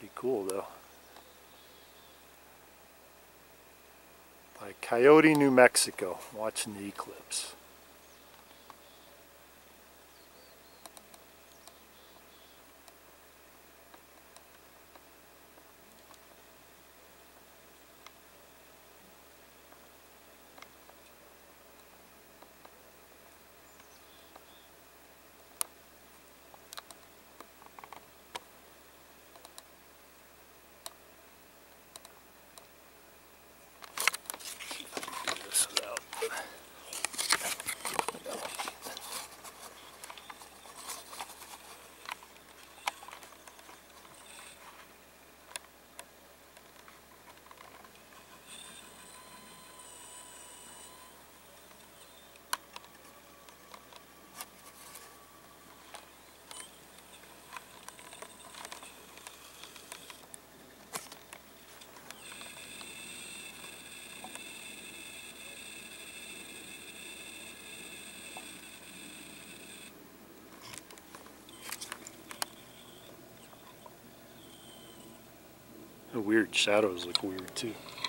Pretty cool though. By Coyote, New Mexico, watching the eclipse. The weird shadows look weird too.